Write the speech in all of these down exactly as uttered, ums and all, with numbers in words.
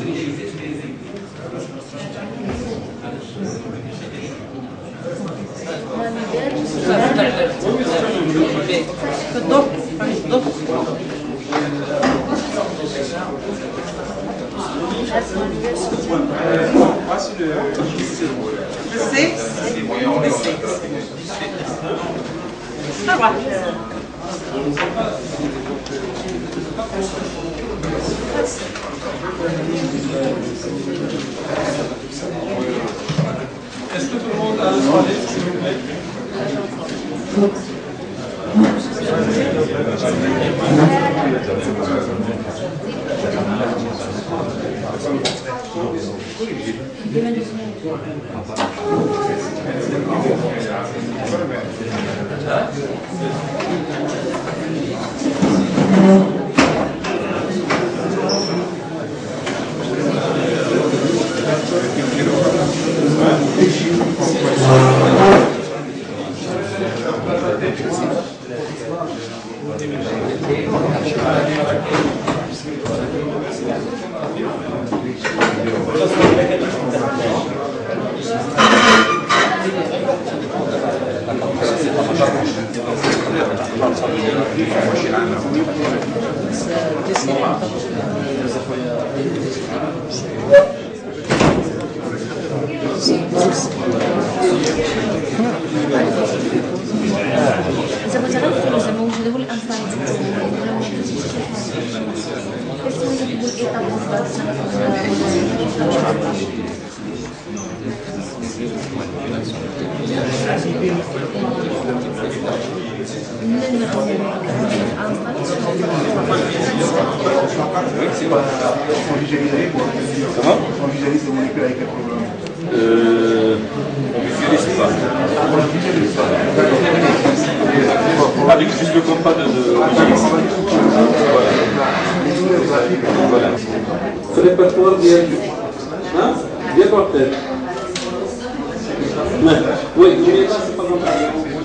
Voici le six. Le six. Ah ouais. Est-ce que tout le monde a le droit d'être, s'il vous plaît? Comment? On visualise les molécules avec quel programme? Euh, on visualise pas. On visualise pas. Avec juste le compas de... de... Voilà. Voilà. Ce répertoire vient du... Hein? Vient par tête. Oui, n'oubliez pas, c'est pas mon cas.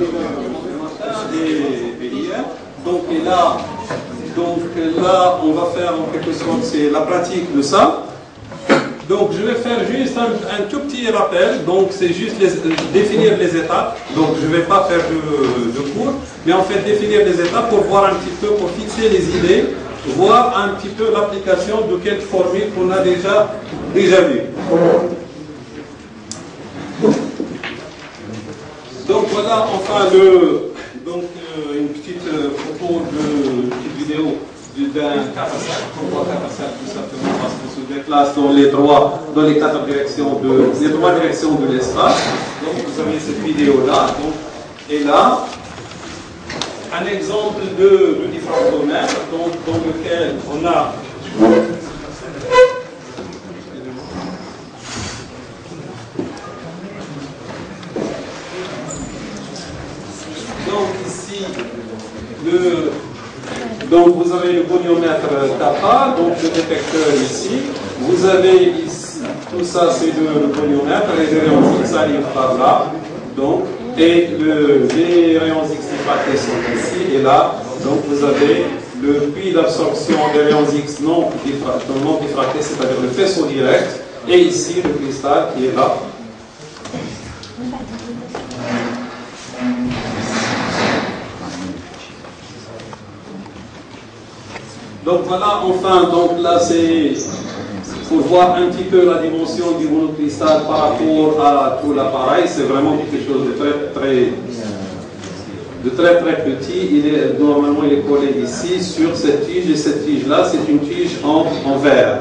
Donc, et là... Donc là, on va faire en quelque sorte, c'est la pratique de ça. Donc je vais faire juste un, un tout petit rappel. Donc c'est juste les, définir les étapes. Donc je ne vais pas faire de, de cours, mais en fait définir les étapes pour voir un petit peu, pour fixer les idées, voir un petit peu l'application de quelques formules qu'on a déjà, déjà vues. Donc voilà, enfin, le, donc, euh, une petite euh, photo de une petite vidéo d'un catastrophe. Pourquoi catastrophe? Tout simplement parce qu'on se déplace dans les trois, dans les quatre directions de, les trois directions de l'espace. Donc vous avez cette vidéo-là. Et là, un exemple de, de diffractomètre donc, dans lequel on a donc ici le donc vous avez le goniomètre kappa, donc le détecteur ici. Vous avez ici, tout ça c'est le, le goniomètre, les rayons X arrivent par là. Donc, et le, les rayons X diffractés sont ici. Et là, donc vous avez le puits d'absorption des rayons X non diffractés, non diffractés, c'est-à-dire le faisceau direct. Et ici le cristal qui est là. Donc voilà, enfin, donc là c'est pour voir un petit peu la dimension du monocristal par rapport à tout l'appareil. C'est vraiment quelque chose de très très de très très petit. Il est, normalement il est collé ici sur cette tige, et cette tige là c'est une tige en, en verre.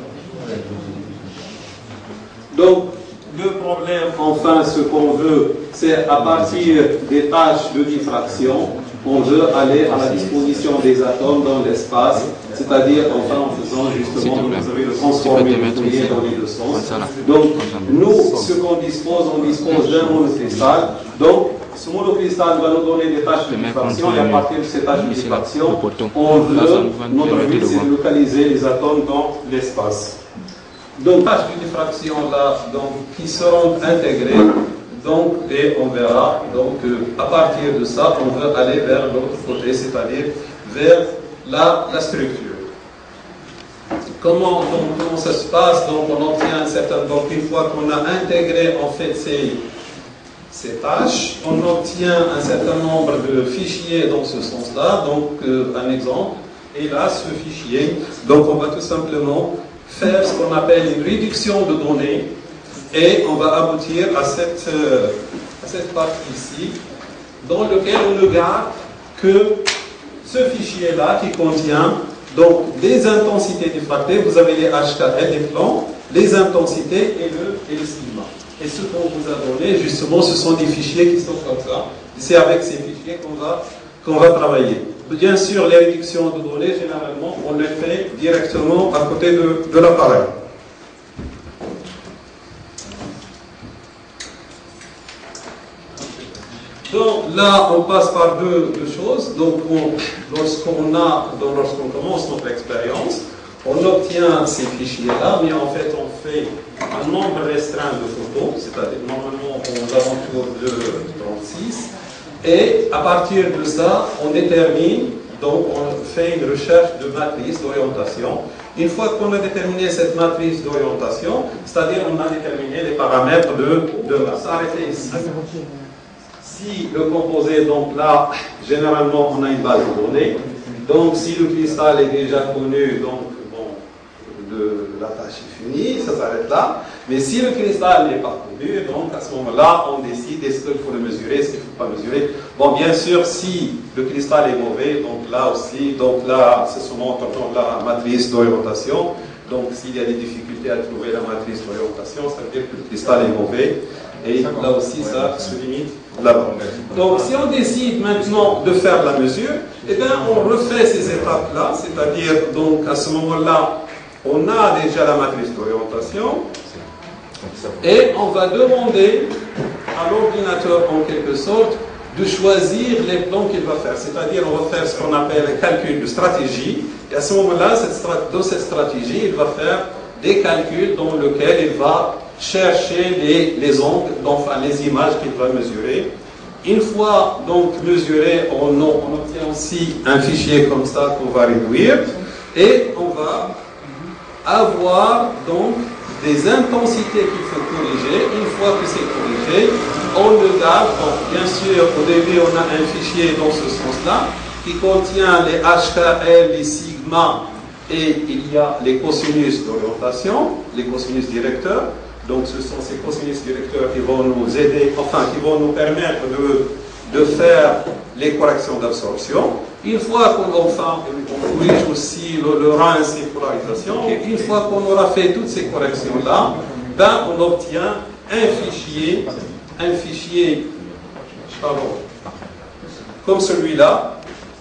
Donc le problème, enfin ce qu'on veut, c'est à partir des tâches de diffraction, on veut aller à la disposition des atomes dans l'espace, c'est-à-dire enfin en faisant justement, vous avez le transformer nucléaire dans les deux sens. Donc nous, ce qu'on dispose, on dispose d'un monocristal. Donc ce monocristal va nous donner des tâches de diffraction, et à partir de ces tâches de diffraction, on veut, notre but c'est de localiser les atomes dans l'espace. Donc tâches de diffraction là, donc, qui seront intégrées. Donc, et on verra, donc euh, à partir de ça, on veut aller vers l'autre côté, c'est-à-dire vers la, la structure. comment, donc, comment ça se passe? Donc on obtient un certain, donc une fois qu'on a intégré en fait ces, ces tâches, on obtient un certain nombre de fichiers dans ce sens-là. Donc euh, un exemple, et là ce fichier, donc on va tout simplement faire ce qu'on appelle une réduction de données et on va aboutir à cette, euh, à cette partie ici, dans laquelle on ne garde que ce fichier-là qui contient donc des intensités diffractées. Vous avez les H K L, les plans, les intensités et le, et le sigma. Et ce qu'on vous a donné, justement, ce sont des fichiers qui sont comme ça. C'est avec ces fichiers qu'on va, qu'on va travailler. Bien sûr, les réductions de données, généralement, on les fait directement à côté de, de l'appareil. Donc là, on passe par deux, deux choses. Donc, lorsqu'on a, lorsqu'on commence notre expérience, on obtient ces fichiers-là, mais en fait, on fait un nombre restreint de photos, c'est-à-dire normalement aux alentours de trente-six. Et à partir de ça, on détermine, donc on fait une recherche de matrice d'orientation. Une fois qu'on a déterminé cette matrice d'orientation, c'est-à-dire on a déterminé les paramètres de, de masse. Arrêtez ici. Si le composé, donc là, généralement on a une base de données. Donc si le cristal est déjà connu, donc bon, de, la tâche est finie, ça s'arrête là. Mais si le cristal n'est pas connu, donc à ce moment-là, on décide est-ce qu'il faut le mesurer, est-ce qu'il ne faut pas mesurer. Bon, bien sûr, si le cristal est mauvais, donc là aussi, donc là, c'est se montre dans la matrice d'orientation. Donc s'il y a des difficultés à trouver la matrice d'orientation, ça veut dire que le cristal est mauvais. Et là aussi, ça se limite là-bas. Donc, si on décide maintenant de faire la mesure, eh bien, on refait ces étapes-là, c'est-à-dire, donc, à ce moment-là, on a déjà la matrice d'orientation, et on va demander à l'ordinateur, en quelque sorte, de choisir les plans qu'il va faire. C'est-à-dire, on va faire ce qu'on appelle un calcul de stratégie, et à ce moment-là, dans cette stratégie, il va faire des calculs dans lesquels il va chercher les, les angles, enfin les images qu'il va mesurer. Une fois donc mesuré, on, on obtient aussi un fichier comme ça qu'on va réduire et on va avoir donc des intensités qu'il faut corriger. Une fois que c'est corrigé, on le garde. Donc, bien sûr, au début, on a un fichier dans ce sens-là qui contient les H K L, les sigma et il y a les cosinus d'orientation, les cosinus directeurs. Donc ce sont ces cosinus directeurs qui vont nous aider, enfin qui vont nous permettre de, de faire les corrections d'absorption. Une fois qu'on enfin, on corrige aussi le, le rince et polarisation, et une fois qu'on aura fait toutes ces corrections-là, ben, on obtient un fichier, un fichier pardon, comme celui-là,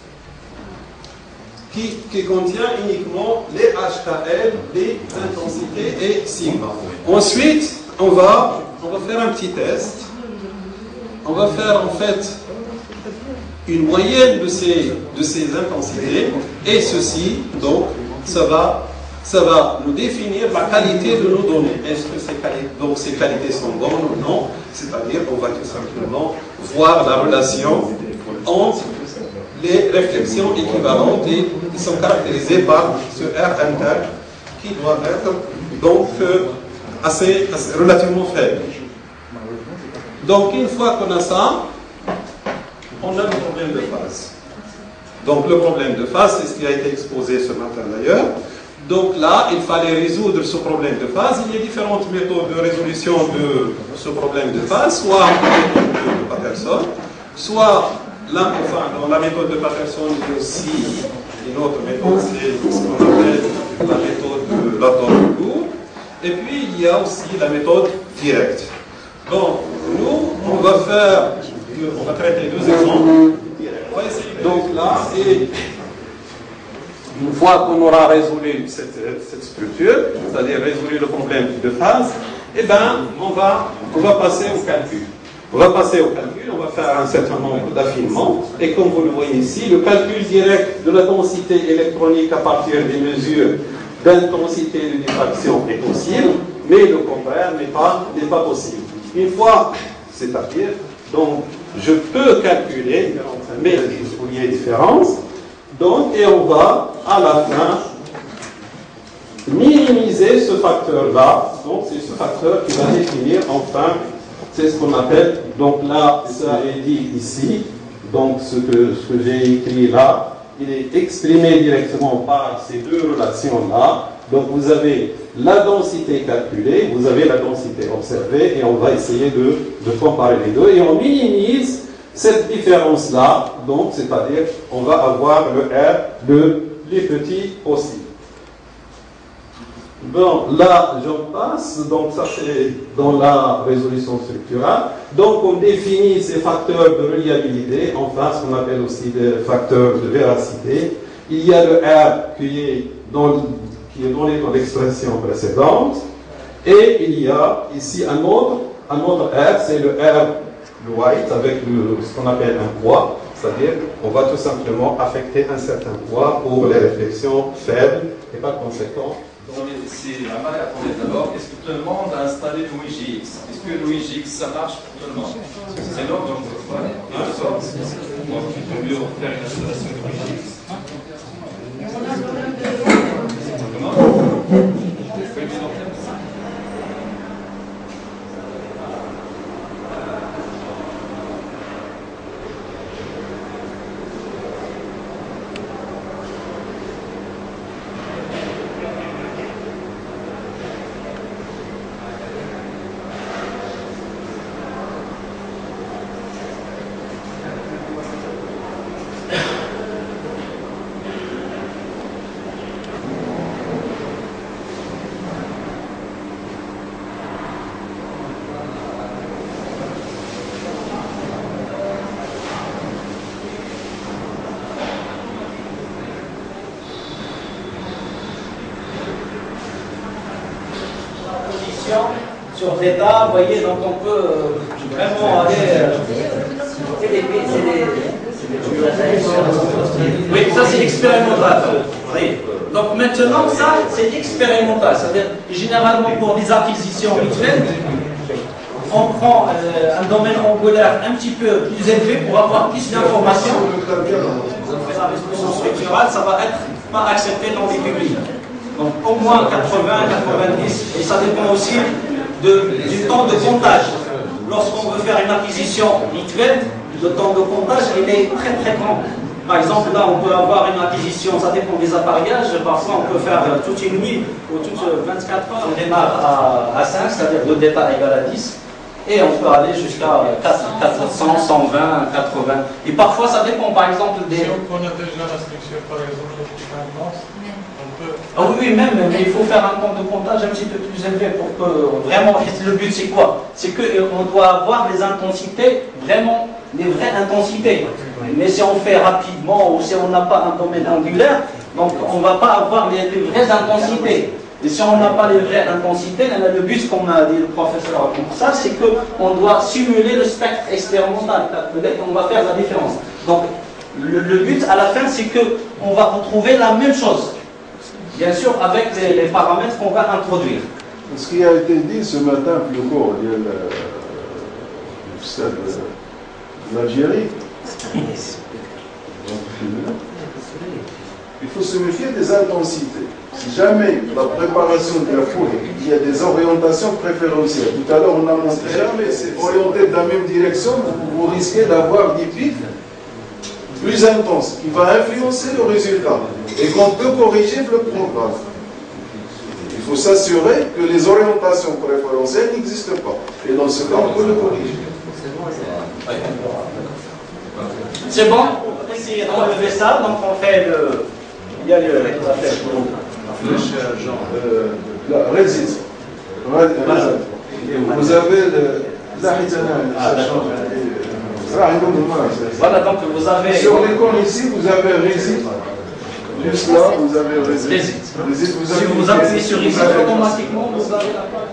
Qui, qui contient uniquement les H K L, les intensités et sigma. Ensuite, on va, on va faire un petit test. On va faire en fait une moyenne de ces, de ces intensités et ceci, donc, ça va, ça va nous définir la qualité de nos données. Est-ce que ces qualités, donc, ces qualités sont bonnes ou non? C'est-à-dire qu'on va tout simplement voir la relation entre les réflexions équivalentes et qui sont caractérisées par ce R inter qui doit être donc euh, assez, assez relativement faible. Donc une fois qu'on a ça, on a le problème de phase. Donc le problème de phase, c'est ce qui a été exposé ce matin d'ailleurs. Donc là, il fallait résoudre ce problème de phase. Il y a différentes méthodes de résolution de ce problème de phase, soit la méthode de Patterson, soit Là, enfin, dans la méthode de Patterson, il y a aussi une autre méthode, c'est ce qu'on appelle la méthode de l'atome court. Et puis, il y a aussi la méthode directe. Donc, nous, on va faire, on va traiter deux exemples. Donc là, et une fois qu'on aura résolu cette, cette structure, c'est-à-dire résolu le problème de phase, eh bien, on va, on va passer au calcul. On va passer au calcul, on va faire un certain nombre d'affinements, et comme vous le voyez ici, le calcul direct de la densité électronique à partir des mesures d'intensité de diffraction est possible, mais le contraire n'est pas, n'est pas possible. Une fois, c'est-à-dire, donc, je peux calculer mes Fourier différences, donc, et on va, à la fin, minimiser ce facteur-là. Donc, c'est ce facteur qui va définir, enfin, c'est ce qu'on appelle, donc là, ça est dit ici, donc ce que, ce que j'ai écrit là, il est exprimé directement par ces deux relations-là. Donc, vous avez la densité calculée, vous avez la densité observée, et on va essayer de, de comparer les deux, et on minimise cette différence-là, donc, c'est-à-dire, on va avoir le R le plus petit possible. Bon, là, j'en passe, donc ça c'est dans la résolution structurale. Donc, on définit ces facteurs de reliabilité, enfin, ce qu'on appelle aussi des facteurs de véracité. Il y a le R qui est, dans, qui est donné dans l'expression précédente, et il y a ici un autre, un autre R, c'est le R le white, avec le, ce qu'on appelle un poids, c'est-à-dire on va tout simplement affecter un certain poids pour les réflexions faibles et par conséquent. C'est la manière attendez d'abord. Est-ce que tout le monde a installé Louis G X? Est-ce que Louis G X ça marche pour tout le monde? C'est là donc je vois. Donc il vaut mieux faire une installation de Louis G X. Comment? Sur θ, vous voyez, donc on peut euh, vraiment aller. Euh, c'est des, c'est des, oui, ça c'est expérimental. Oui. Donc maintenant, ça c'est expérimental. C'est-à-dire, généralement pour des acquisitions mutuelles, on prend euh, un domaine angulaire un petit peu plus élevé pour avoir plus d'informations. La résolution structurale, ça va être pas accepté dans les publics. Donc au moins quatre-vingts, quatre-vingt-dix, et ça dépend aussi de, du temps de comptage. Lorsqu'on veut faire une acquisition mutuelle, le temps de comptage il est très très grand. Par exemple, là on peut avoir une acquisition, ça dépend des appareillages, parfois on peut faire toute une nuit ou toutes vingt-quatre heures, on démarre à, à cinq, c'est-à-dire deux départ égale à dix, et on peut aller jusqu'à quatre cents, cent vingt, quatre-vingts. Et parfois ça dépend par exemple des... Si on connaît déjà la structure par exemple depuis vingt ans, Ah oui, même, mais il faut faire un temps de comptage un petit peu plus élevé pour que vraiment, le but c'est quoi? C'est qu'on doit avoir les intensités, vraiment, les vraies intensités. Mais si on fait rapidement ou si on n'a pas un domaine angulaire, donc on ne va pas avoir les, les vraies intensités. Et si on n'a pas les vraies intensités, le but, comme a dit le professeur pour ça, c'est qu'on doit simuler le spectre expérimental. Peut-être qu'on va faire la différence. Donc, le, le but à la fin, c'est qu'on va retrouver la même chose. Bien sûr, avec les, les paramètres qu'on va introduire. Ce qui a été dit ce matin plus court, il y a le, le stade de l'Algérie. Il faut se méfier des intensités. Si jamais la préparation de la foule, il y a des orientations préférentielles. Tout à l'heure, on a montré, jamais c'est orienté dans la même direction, vous, vous risquez d'avoir des pics plus intenses, qui va influencer le résultat et qu'on peut corriger le programme. Il faut s'assurer que les orientations préférentielles n'existent pas. Et dans ce cas, on peut le corriger. C'est bon? On va essayer d'enlever ça. Donc on fait le... Il y a le... La flèche. La flèche, genre... Euh, la résiste. Vous avez le... La ah, voilà, donc vous avez... Sur l'école ici, vous avez résiste. Juste là, vous avez résiste. Résiste. Vous si vous appuyez sur résiste, automatiquement, vous avez la page.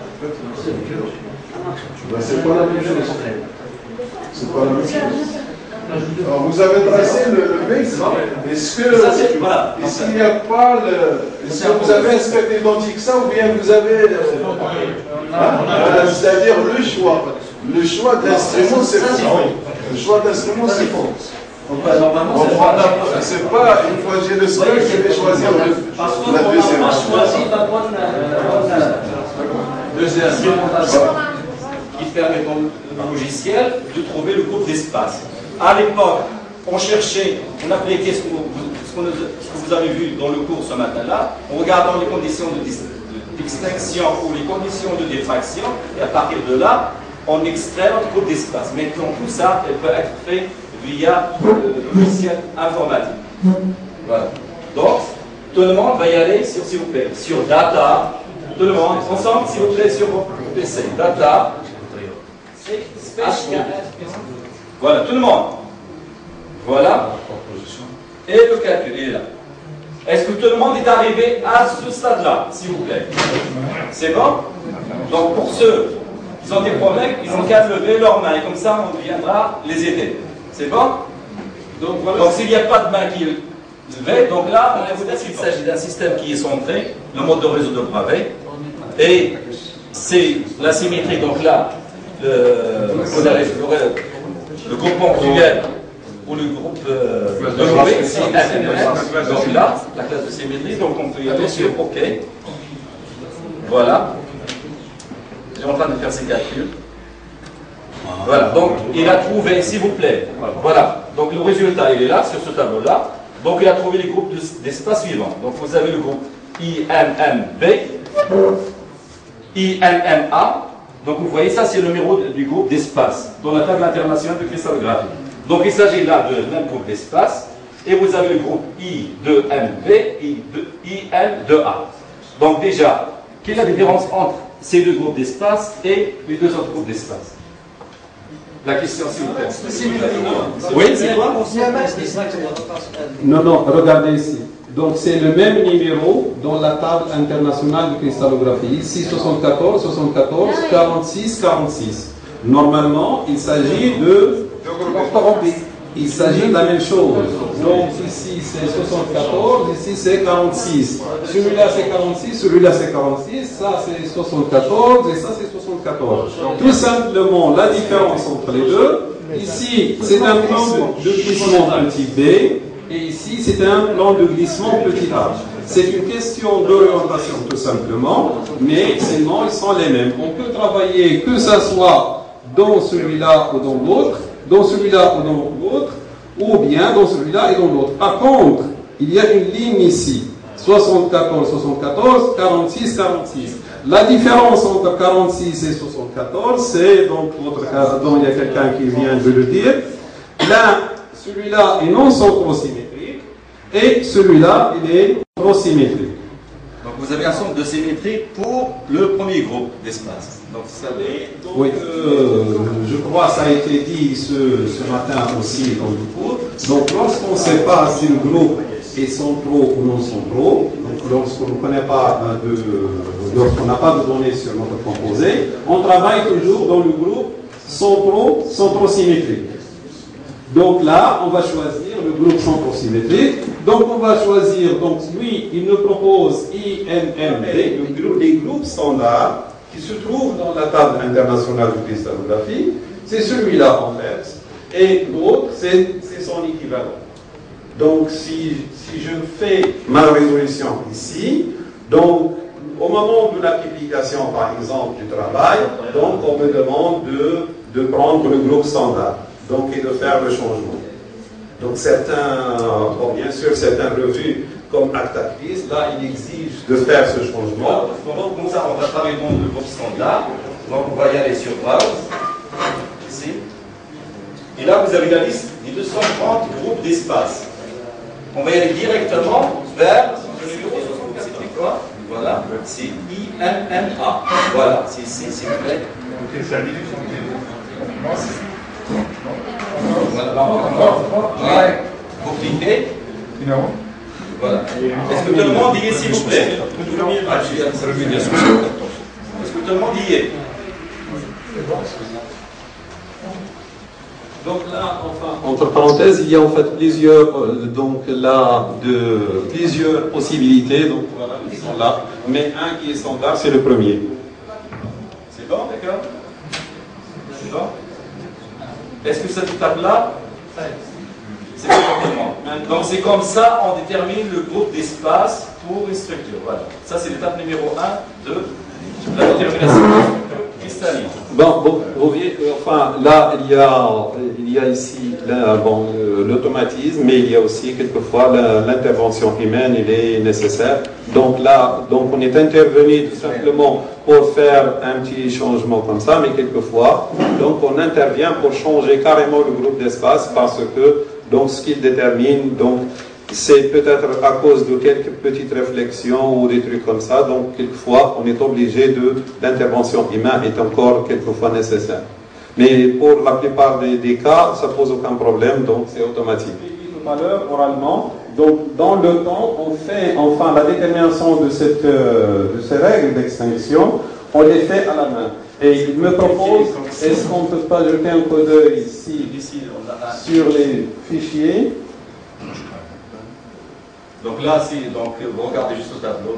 Ben, c'est pas la même chose. C'est pas la même chose. Alors, vous avez tracé le, le base. Est-ce que voilà. est-ce qu'il n'y a pas le... Est-ce que vous avez un spectre identique ça ou bien vous avez... Hein? C'est-à-dire le choix. Le choix d'instrument, c'est faux. Le choix d'instrument, c'est faux. Normalement, c'est pas une fois que j'ai le spectre, je vais choisir le, Parce qu'on La n'a deuxième. pas choisi la bonne, la bonne deuxième expérimentation qui permet au logiciel de trouver le groupe d'espace. À l'époque, on cherchait, on appliquait ce que, vous, ce, qu'on, ce que vous avez vu dans le cours ce matin-là, en regardant les conditions d'extinction ou les conditions de diffraction, et à partir de là, on extrait notre groupe d'espace. Maintenant, tout ça, elle peut être fait via le logiciel informatique. Voilà. Donc, tout le monde va y aller sur, s'il vous plaît, sur Data. Tout le monde, ensemble, s'il vous plaît, sur votre P C. Data. Voilà, tout le monde. Voilà. Et le calcul, il est là. Est-ce que tout le monde est arrivé à ce stade-là, s'il vous plaît? C'est bon? Donc, pour ceux qui ont des problèmes, ils n'ont qu'à lever leurs mains et comme ça, on viendra les aider. C'est bon? Donc, voilà. Donc, s'il n'y a pas de main qui est levée, donc là, on va vous dire qu'il s'agit d'un système qui est centré, le mode de réseau de Bravais, et c'est la symétrie, donc là, le, le, le groupe portugais ou le groupe euh, de l'O B, c'est donc là, la classe de symétrie, donc on peut y aller sur OK. Voilà. Je suis en train de faire ces calculs. Voilà, donc il a trouvé, s'il vous plaît, voilà, donc le résultat il est là, sur ce tableau-là. Donc il a trouvé les groupes d'espace suivants. Donc vous avez le groupe I M M B, I M M A. Donc vous voyez, ça c'est le numéro du groupe d'espace dans la table internationale de cristallographie. Donc il s'agit là de même groupe d'espace. Et vous avez le groupe I deux M B, I M deux A. Donc déjà, quelle est la différence entre ces deux groupes d'espace et les deux autres groupes d'espace? La question, s'il vous plaît. Oui, c'est quoi? Non, non, regardez ici. Donc c'est le même numéro dans la table internationale de cristallographie. Ici soixante-quatorze, soixante-quatorze, quarante-six, quarante-six. Normalement, il s'agit de... Il s'agit de la même chose. Donc ici c'est soixante-quatorze, ici c'est quarante-six. Celui-là c'est quarante-six, celui-là c'est quarante-six, ça c'est soixante-quatorze et ça c'est soixante-quatorze. Tout simplement la différence entre les deux. Ici c'est un plan de glissement petit b et ici c'est un plan de glissement petit a. C'est une question d'orientation tout simplement, mais sinon ils sont les mêmes. On peut travailler que ça soit dans celui-là ou dans l'autre, dans celui-là ou dans l'autre, ou bien dans celui-là et dans l'autre. Par contre, il y a une ligne ici, soixante-quatorze, soixante-quatorze, quarante-six, quarante-six. La différence entre quarante-six et soixante-quatorze, c'est, donc, votre cas, dont il y a quelqu'un qui vient de le dire, là, celui-là est non centrosymétrique, et celui-là, il est prosymétrique. Donc vous avez un centre de symétrie pour le premier groupe d'espace. Donc vous savez. Donc, oui, euh, je crois que ça a été dit ce, ce matin aussi dans le cours. Donc lorsqu'on ne sait pas si le groupe est centraux ou non centraux, donc lorsqu'on ne connaît pas de, lorsqu'on n'a pas de données sur notre composé, on travaille toujours dans le groupe centraux, centrosymétrique. Donc là, on va choisir le groupe centrosymétrique. Donc on va choisir, donc lui, il nous propose I M M D, le groupe, les groupes standards qui se trouvent dans la table internationale de cristallographie. C'est celui-là en fait. Et l'autre, c'est son équivalent. Donc si, si je fais ma résolution ici, donc au moment de la publication par exemple du travail, donc on me demande de, de prendre le groupe standard. Donc, et de faire le changement. Donc, certains, bon, bien sûr, certaines revues comme Actactis, là, ils exigent de faire ce changement. Donc, comme ça, on va travailler dans le groupe standard. Donc, on va y aller sur Browse, ici. Et là, vous avez la liste des deux cent trente groupes d'espace. On va y aller directement vers le numéro soixante-quatorze. C'était quoi? Voilà, c'est I M M A. Voilà, c'est ici, s'il vous plaît. Voilà. Vous cliquez. Voilà. Est-ce que tout le monde y est, s'il vous plaît? Ah, je viens de saluer bien sûr. Est-ce que tout le monde y est? Donc là, enfin, entre parenthèses, il y a en fait plusieurs, euh, donc là, de plusieurs possibilités. Donc voilà, ils sont là. Mais un qui est standard, c'est le premier. C'est bon, d'accord? C'est bon? Est-ce que cette étape-là, c'est bon? Donc c'est comme ça, on détermine le groupe d'espace pour une structure. Voilà. Ça, c'est l'étape numéro un de la détermination de la structure cristalline. Bon, bon, vous voyez, enfin, là, il y a, il y a ici là, bon, euh, l'automatisme, mais il y a aussi quelquefois l'intervention humaine, il est nécessaire. Donc là, donc on est intervenu tout simplement pour faire un petit changement comme ça, mais quelquefois, donc on intervient pour changer carrément le groupe d'espace parce que, donc, ce qu'il détermine, donc, c'est peut-être à cause de quelques petites réflexions ou des trucs comme ça. Donc, quelquefois, on est obligé de l'intervention humaine est encore quelquefois nécessaire. Mais pour la plupart des, des cas, ça pose aucun problème, donc c'est automatique. Tout à l'heure, oralement, donc dans le temps, on fait enfin la détermination de, cette, euh, de ces règles d'extinction, on les fait à la main. Et il me propose, est-ce qu'on ne peut pas jeter un coup d'œil ici, sur les fichiers? Donc là, si, donc, vous regardez juste au tableau.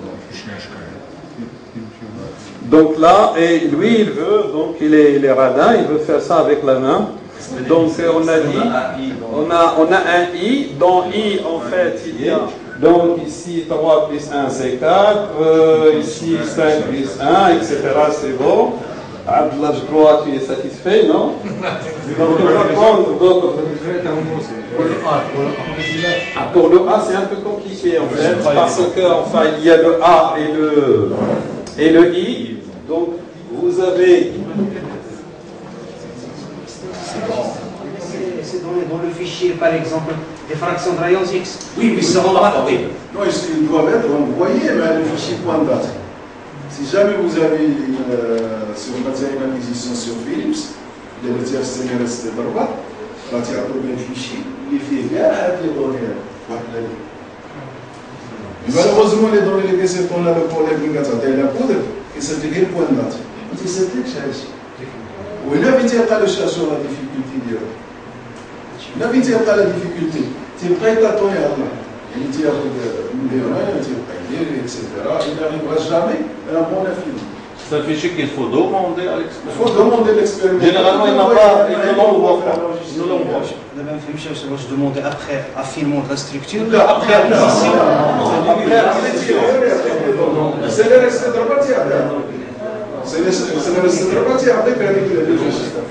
Donc, donc là, et lui, il veut, donc il est, il est radin, il veut faire ça avec la main. Donc on a dit, on a, on a un I, dans I, en fait, il y a, donc ici trois plus un, c'est quatre, euh, ici cinq plus un, et cetera, c'est bon. Abdullah, je crois que tu es satisfait, non? Donc on va prendre, donc, pour le A, c'est un peu compliqué en fait, parce que enfin il y a le A et le et le I. Donc vous avez. C'est dans, dans le fichier, par exemple, des fractions de rayons X. Oui, oui, ça va pas. Oui. Non, ils doivent être envoyés vers le fichier point date. Si jamais vous avez une, euh, si on a une acquisition sur Philips, les matières C N R S de droite, quand il y a un premier fichier, il fait bien avec les données. Malheureusement, les données lesquelles on a le problème de la poudre, et c'est le point date. C'est ce que je oui, il a été à la sur la difficulté. Il a été à la difficulté. Tu es prêt à ton là. Il dit à et cetera. Il n'arrivera jamais à un bon film. C'est un fichier qu'il faut demander à l'expérimentation. Il faut demander l'expérimentation. Généralement, il n'a pas, il ne l'envoie pas. Il ne l'envoie pas. La même chose, je demandais après affinement de la structure. Après l'acquisition. C'est le reste de la matière. C'est le reste de la matière avec la régulation.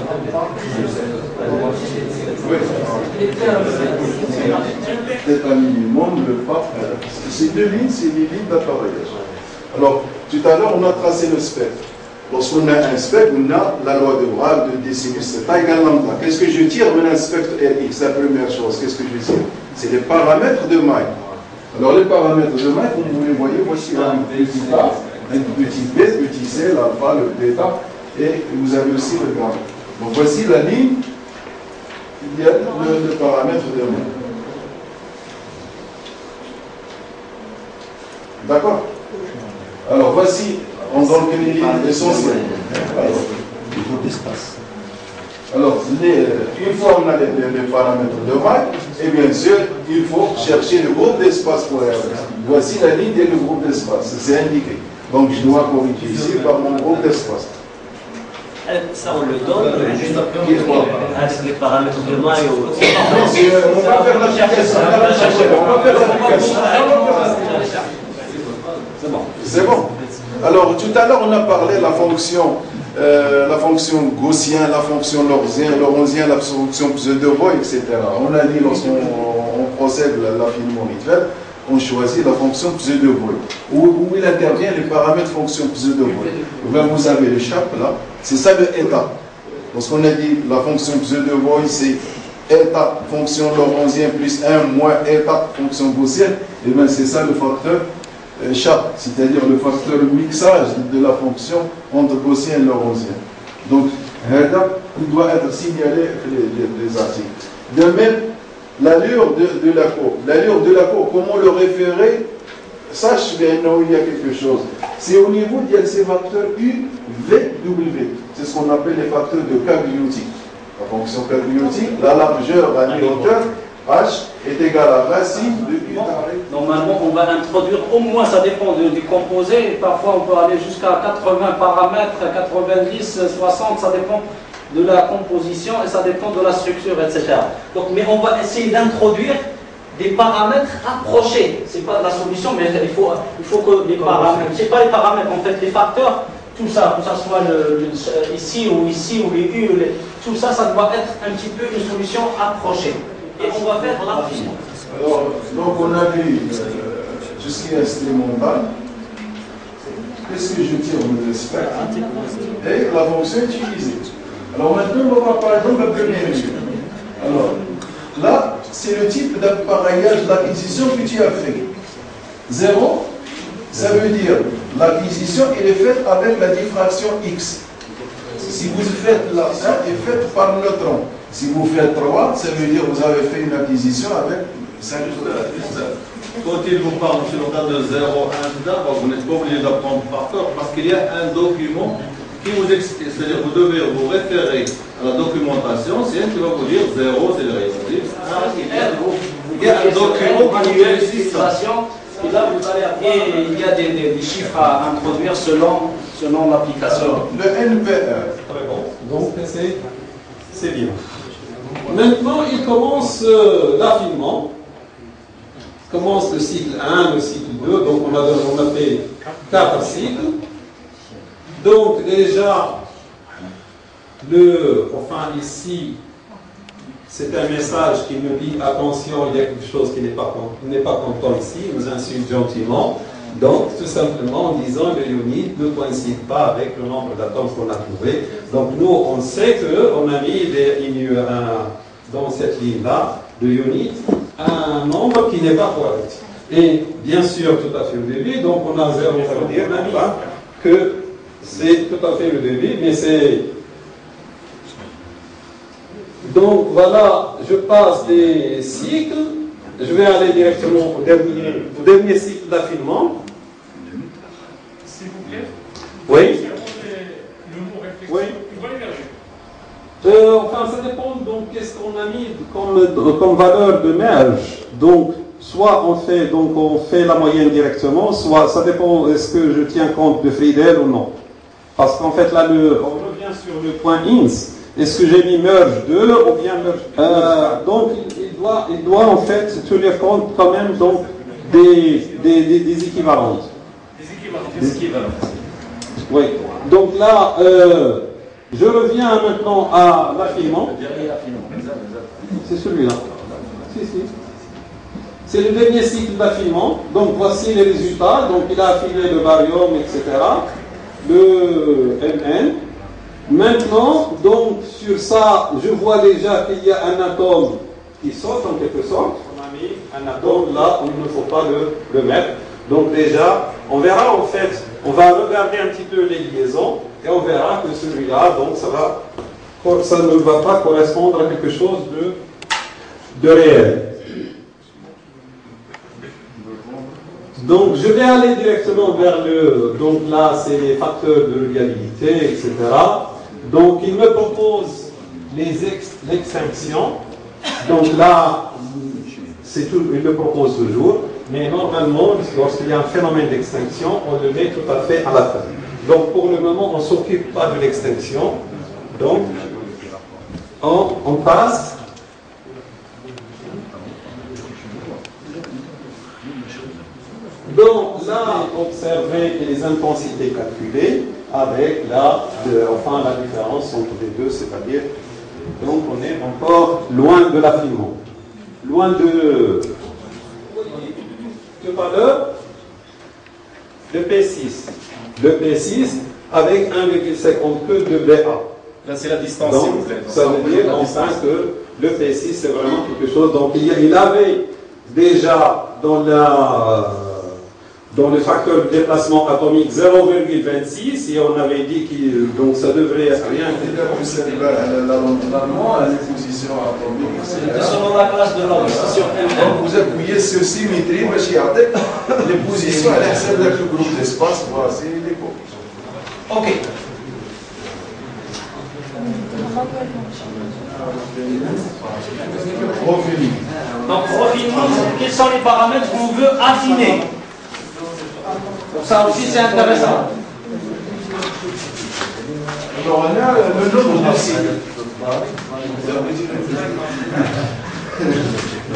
Peut-être un minimum, le pas. Ces deux lignes, c'est les lignes d'appareillage. Alors, tout à l'heure, on a tracé le spectre. Lorsqu'on a un spectre, on a la loi de Wahl de D sinus θ égale lambda. Qu'est-ce que je tire de un spectre R X? La première chose, qu'est-ce que je tire? C'est les paramètres de maille. Alors, les paramètres de maille, comme vous les voyez, voici un petit A, un petit B, petit C, l'alpha, le bêta, et vous avez aussi le gamma. Donc, voici la ligne. Il y a le, le paramètre de maille. D'accord? Alors, voici, on donne une ligne essentielle. Alors, alors les, une fois on a les, les, les paramètres de maille, et bien sûr, il faut chercher le groupe d'espace pour R S. Voici la ligne et le groupe d'espace, c'est indiqué. Donc, je dois corriger ici par mon groupe d'espace. Ça, on le donne juste après avec les paramètres de maille. On va faire l'application. On va faire l'application. C'est bon. C'est bon. Alors, tout à l'heure, on a parlé de la fonction, euh, la fonction gaussien, la fonction lorentien, lorentien, la fonction pseudo-Voigt, et cetera. On a dit, lorsqu'on on procède à l'affinement rituel, on choisit la fonction pseudo-Voigt, où, où il intervient les paramètres fonction pseudo-Voigt. Vous avez le chape là, c'est ça le état. Lorsqu'on a dit la fonction pseudo-Voigt, c'est état fonction lorentien plus un moins état fonction gaussienne, et bien c'est ça le facteur euh, chape, c'est-à-dire le facteur mixage de la fonction entre gaussien et lorentien. Donc, il doit être signalé les, les, les articles. De même, l'allure de, de la courbe. L'allure de la courbe, comment le référer? Sache bien où il y a quelque chose. C'est au niveau de ces facteurs U, V, W. C'est ce qu'on appelle les facteurs de Cagliotti. La fonction Cagliotti, la largeur à mi-hauteur, H, est égale à racine de U. Normalement, on va introduire, au moins, ça dépend de, du composé. Parfois, on peut aller jusqu'à quatre-vingts paramètres, quatre-vingt-dix, soixante, ça dépend de la composition et ça dépend de la structure, et cetera. Donc, mais on va essayer d'introduire des paramètres approchés. Ce n'est pas la solution, mais il faut, il faut que les paramètres, ce n'est pas les paramètres, en fait, les facteurs, tout ça, que ce soit le, le, ici ou ici, ou les U, les, tout ça, ça doit être un petit peu une solution approchée. Et on va faire rapidement. Alors, donc on a vu euh, tout ce qui est instrumental. Qu'est-ce que je tire de spectre et la fonction utilisée. Alors maintenant, on va voir par exemple la première mesure. Alors, là, c'est le type d'appareillage d'acquisition que tu as fait. Zéro, ça veut dire l'acquisition, elle est faite avec la diffraction X. Si vous faites la un, elle est faite par neutron. Si vous faites trois, ça veut dire que vous avez fait une acquisition avec cinq. Quand il vous parle sur le cas de zéro, un, deux, vous n'êtes pas obligé d'apprendre par cœur parce qu'il y a un document qui vous explique, c'est-à-dire vous devez vous référer à la documentation, c'est elle qui va vous dire zéro, c'est le rayon X. Il y a un document qui vous explique ça. Et là, vous allez après, il y a des, des, des chiffres à introduire selon, selon l'application. Le N P R. Très bon. Donc, c'est bien. Maintenant, il commence euh, l'affinement. Commence le cycle un, le cycle deux. Donc, on a, on a fait quatre cycles. Donc, déjà, le, enfin, ici, c'est un message qui nous dit attention, il y a quelque chose qui n'est pas, pas content ici, il nous insulte gentiment. Donc, tout simplement en disant que le unit ne coïncide pas avec le nombre d'atomes qu'on a trouvé. Donc, nous, on sait qu'on a mis des, une, un, dans cette ligne-là, de unit, un nombre qui n'est pas correct. Et bien sûr, tout à fait au début, donc on a zéro, ça veut dire que c'est tout à fait le début, mais c'est. Donc voilà, je passe des cycles, je vais aller directement au dernier, au dernier cycle d'affinement. S'il vous plaît. Oui. Le mot réflexion, Oui. il va émerger. Euh, enfin, ça dépend donc qu'est-ce qu'on a mis comme, comme valeur de merge. Donc, soit on fait, donc on fait la moyenne directement, soit ça dépend est-ce que je tiens compte de Friedel ou non. Parce qu'en fait, là, le, on revient sur le point ins. Est-ce que j'ai mis merge deux ou bien merge euh, donc, il, il, doit, il doit en fait tenir compte quand même donc, des, des, des, des équivalentes. Des équivalents. Des équivalents. Oui. Donc là, euh, je reviens maintenant à l'affinement. C'est celui-là. Si, si. C'est le dernier cycle d'affinement. Donc voici les résultats. Donc il a affiné le barium, et cetera. Le M N. Maintenant, donc sur ça, je vois déjà qu'il y a un atome qui saute en quelque sorte. On a mis un atome là où il ne faut pas le, le mettre. Donc déjà, on verra en fait, on va regarder un petit peu les liaisons et on verra que celui-là, donc ça va, ça ne va pas correspondre à quelque chose de, de réel. Donc je vais aller directement vers le, donc là c'est les facteurs de reliabilité, et cetera. Donc il me propose les ex, l'extinction. Donc là, c'est tout, il le propose toujours. Mais normalement, lorsqu'il y a un phénomène d'extinction, on le met tout à fait à la fin. Donc pour le moment, on ne s'occupe pas de l'extinction. Donc, on, on passe. Donc là, observez les intensités calculées avec la, de, enfin, la différence entre les deux, c'est-à-dire, donc on est encore loin de l'affinement. Loin de... Tout à l'heure, le P six. Le P six avec un virgule cinquante-deux de B A. Là, c'est la distance, donc, s'il vous plaît. Ça veut dire enfin que le P six, c'est vraiment quelque chose. Donc, il, il avait déjà dans la... dans le facteur de déplacement atomique zéro virgule vingt-six, et on avait dit que donc ça devrait rien dire. Normalement, la position atomique, C'est selon la classe de l'ordre, c'est sur M N. vous appuyez sur symétrie, mais chez Artek, les positions, elles excèdent le groupe d'espace, voilà, c'est les cours. Ok. Revenu. Donc, refinons quels sont les paramètres qu'on veut affiner. Donc ça aussi c'est intéressant. Alors on a le nombre de cycles.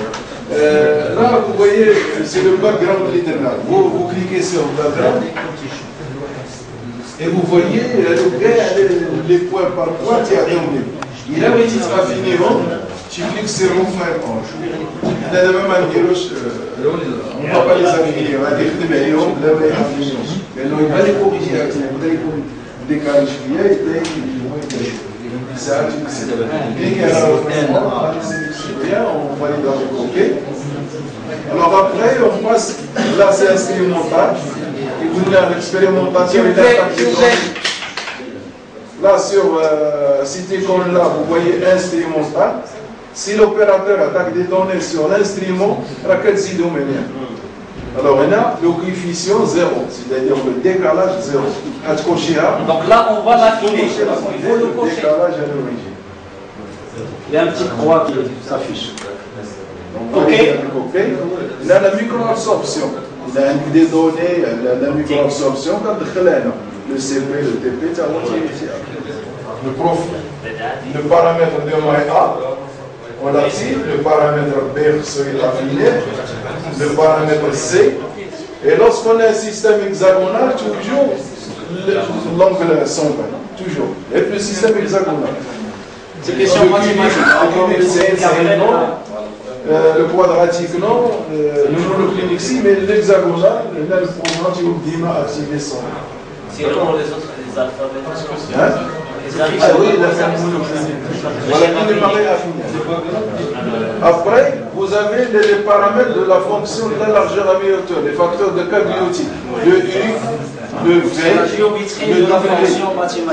Euh, là, vous voyez, c'est le background littéral. Vous, vous cliquez sur background et vous voyez le gars, les, les points par point, tu as il a un petit raffinement, tu cliques sur refaire ange. Il a la même manière, on ne va pas les affiner, on va dire que les gens ne les affiner. Mais non, il va les corriger, il va les décaler, il va les corriger. Ça, tu sais, dès qu'il y a un raffinement, on va les donner OK. Alors après, on passe, là c'est instrumental, et vous avez l'expérimentation et l'attaque. Là sur euh, Citycon, là, vous voyez instrumental. Si l'opérateur attaque des données sur l'instrument, quel domaine? Alors on a le coefficient zéro, c'est-à-dire le décalage zéro. Donc là, on va l'affiner. Il faut le cocher. Décalage à l'origine. Il y a un petit croix qui s'affiche. Ok. Il a la micro-absorption. Il a des données, la, la micro-absorption, quand le C P, le T P, le profil. Le paramètre de moins A, on l'active, le paramètre B est affiné, le paramètre C. Et lorsqu'on a un système hexagonal, toujours l'angle cent vingt. Toujours. Et puis le système hexagonal. C'est question mathématique. Euh, le quadratique non, euh, le monoclinique si, mais l'hexagonal, là le programme qui vous dit m'a activé son. Sinon, les autres, les alphabets. Hein? Ah oui, la monoclinique. Voilà, il est pareil à après, vous avez les, les paramètres de la fonction de la largeur à mi-hauteur, les facteurs de cas biotiques. Le U, le V, le W.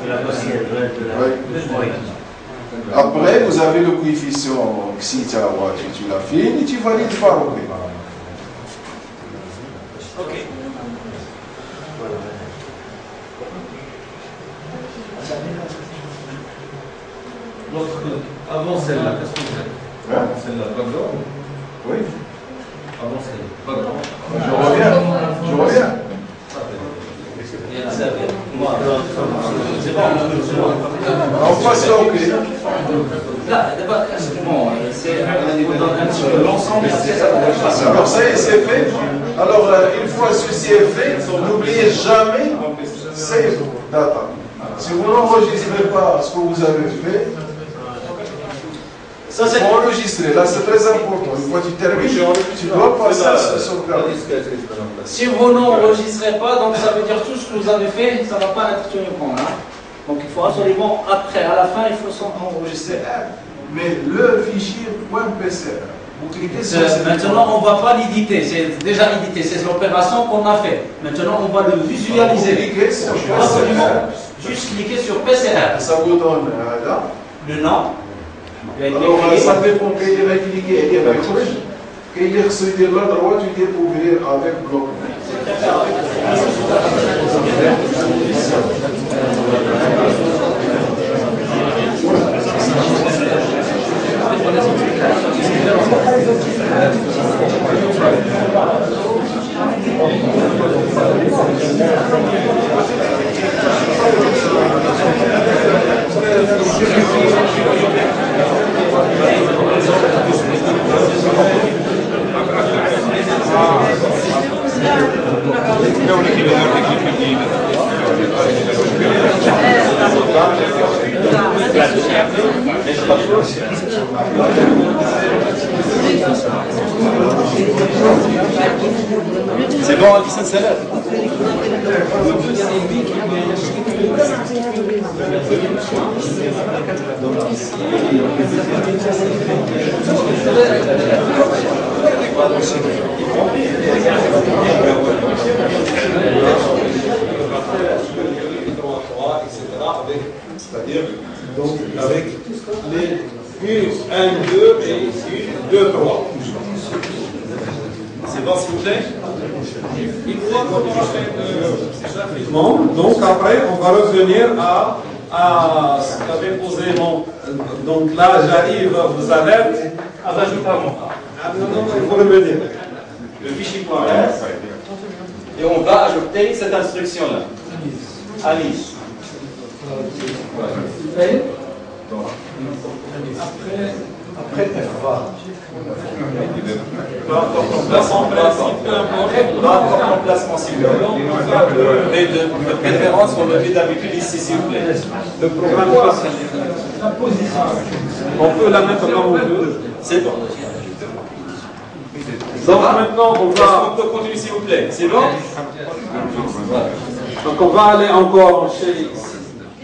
Oui. Après, vous avez le coefficient, si tu, tu l'affines, et tu valides par OK. OK. L'autre, avant celle-là, qu'est-ce que vous faites? Hein? Avant celle-là, background? Oui. Avant celle-là, background. Je reviens, je reviens. On passe à OK. Là, d'abord, bon, c'est l'ensemble. Alors ça y est, c'est fait. Alors, euh, une fois ceci est fait, n'oubliez jamais Save Data. Si vous n'enregistrez pas ce que vous avez fait, ça c'est faut enregistrer. Là, c'est très important. Une fois que tu termines, tu dois passer à ce sauvegarde. Si vous n'enregistrez pas, donc ça veut dire tout ce que vous avez fait, ça ne va pas être tenu compte. Hein? Donc il faut absolument, après, à la fin, il faut s'enregistrer. Mais le fichier .pcr, vous cliquez sur ce maintenant, on ne va pas l'éditer. C'est déjà édité. C'est l'opération qu'on a fait. Maintenant, on va le visualiser. Vous cliquez sur Absolument. P C R. Juste cliquer sur P C R. Ça vous donne euh, là. Le nom. Il a été Alors, créé. ça dépend qu'il va cliquer et qu'il va cliquer. Qu'il y ait celui de la droite, tu peux ouvrir avec bloc. C'est bon, qui ça s'élève. C'est-à-dire donc avec les un, deux et ici deux, trois. C'est bon, s'il vous plaît? Une fois qu'on aura fait euh, Bon, donc après, on va revenir à, à ce qu'avait posé mon. Donc là, j'arrive, vous alerte. Ah bah je pas moi. Ah, non, non, non, il faut revenir. le fichier .f et on va ajouter cette instruction-là. Alice. Après, après F va. Peu importe l'emplacement, peu importe l'emplacement, s'il vous plaît. Mais de, de préférence, on le met d'habitude ici, s'il vous plaît. Le programme passe. La position. On peut la mettre là où on veut. C'est bon. Donc maintenant, on va. On peut continuer, s'il vous plaît. C'est bon? Donc on va aller encore chez ici.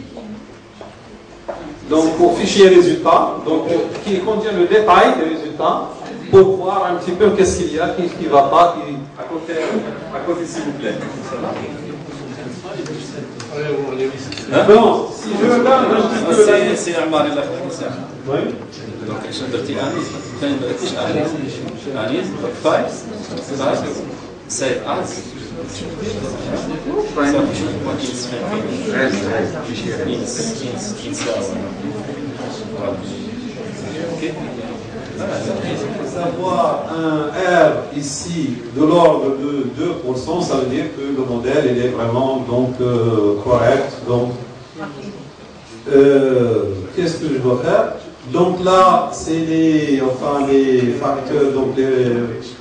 Donc pour fichier résultat, donc qui contient le détail des résultats pour voir un petit peu qu'est-ce qu'il y a, qu'est-ce qui ne va pas. Qui... À côté, à côté, s'il vous plaît. Bon, si je regarde un petit peu. C'est c'est Amar el Akhtar. Oui. Donc, je vais dire Anis. Je vais dire Anis. Anis. Five. Save as. Savoir un R ici de l'ordre de deux pour cent, ça veut dire que le modèle il est vraiment donc euh, correct. Donc, euh, qu'est-ce que je dois faire? Donc là, c'est les, enfin, les facteurs, donc les,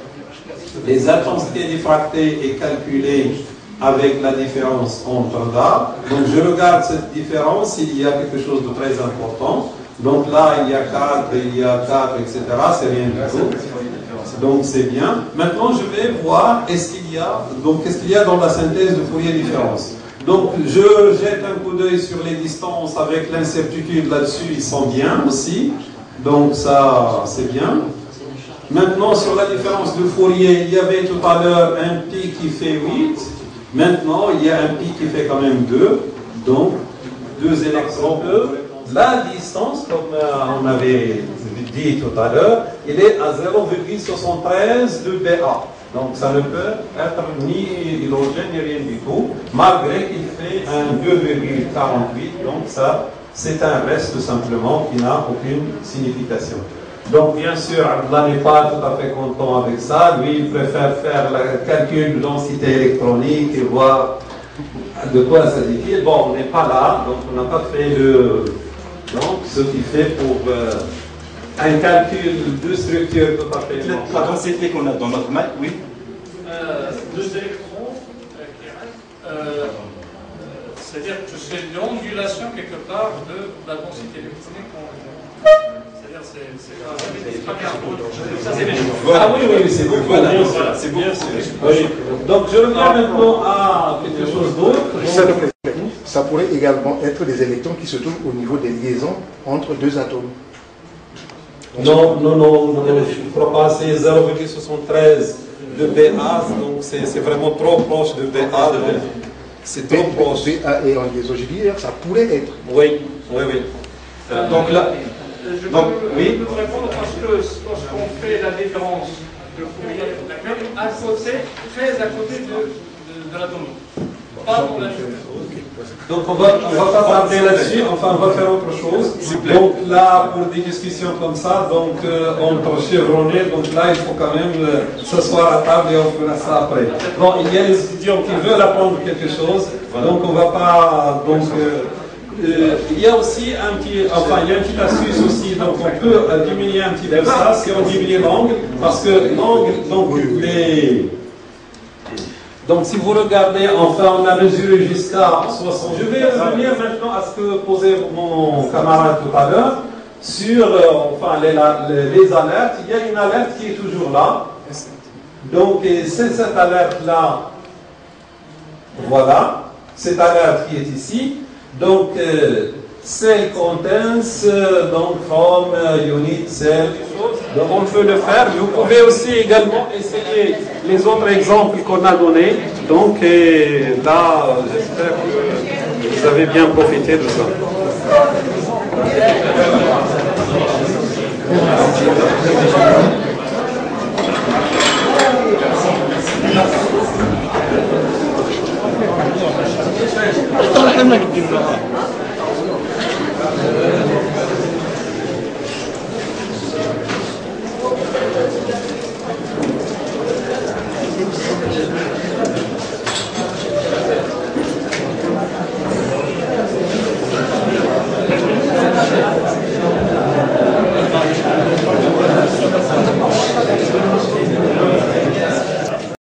les intensités diffractées est calculée avec la différence entre là. Donc je regarde cette différence, il y a quelque chose de très important. Donc là, il y a quatre, il y a quatre, et cetera. C'est rien du tout. Donc c'est bien. Maintenant, je vais voir est-ce qu'il y a, donc qu'est-ce qu'il y a dans la synthèse de Fourier différence. Donc je jette un coup d'œil sur les distances avec l'incertitude là-dessus, ils sont bien aussi. Donc ça, c'est bien. Maintenant, sur la différence de Fourier, il y avait tout à l'heure un pi qui fait huit. Maintenant, il y a un pi qui fait quand même deux. Donc, deux électrons. La distance, comme on avait dit tout à l'heure, il est à zéro virgule soixante-treize de B A. Donc, ça ne peut être ni hydrogène ni rien du tout, malgré qu'il fait un deux virgule quarante-huit. Donc, ça, c'est un reste simplement qui n'a aucune signification. Donc, bien sûr, Abdallah n'est pas tout à fait content avec ça. Lui, il préfère faire le calcul de densité électronique et voir de quoi ça s'agit. Bon, on n'est pas là, donc on n'a pas fait le... Donc, ce qui fait pour euh, un calcul de structure tout à fait... La densité qu'on a dans notre maille, oui. Euh, deux électrons euh, qui restent. Euh, C'est-à-dire que c'est l'ondulation quelque part de la densité électronique. C'est-à-dire c'est ça c'est les voilà. Ah oui, oui, c'est beaucoup. Voilà, voilà, c'est bien. Oui. Donc je reviens maintenant à quelque chose d'autre. Ça pourrait également être des électrons qui se trouvent au niveau des liaisons entre deux atomes. Non, non, non, non, je ne crois pas. C'est zéro virgule soixante-treize de B A, donc c'est vraiment trop proche de B A. C'est trop proche. B A et en liaison, je dis, ça pourrait être. Oui, oui, oui. Euh, donc là. Je peux donc, oui. vous répondre parce que lorsqu'on fait la différence de Fourier, à côté, très à côté de, de, de l'atome. Pas dans la Donc on va, on va pas parler là-dessus, enfin on va faire autre chose. Donc là, pour des discussions comme ça, donc euh, entre chevronnés, donc là il faut quand même euh, s'asseoir à table et on fera ça après. Bon, il y a les étudiants qui veulent apprendre quelque chose, donc on va pas... Donc, euh, euh, il y a aussi un petit... Enfin, il y a une petite astuce aussi, donc on peut euh, diminuer un petit peu ça si on diminue l'angle, parce que l'angle, donc les... Donc, si vous regardez, enfin, on a mesuré jusqu'à soixante. Je vais revenir maintenant à ce que posait mon camarade tout à l'heure sur euh, enfin, les, les, les alertes. Il y a une alerte qui est toujours là. Donc, c'est cette alerte-là. Voilà. Cette alerte qui est ici. Donc, euh, cell contains, euh, donc, from uh, unit cell. Donc, on peut le faire. Vous pouvez aussi également essayer les autres exemples qu'on a donnés. Donc, et là, j'espère que vous avez bien profité de ça. طلع لنا قدامنا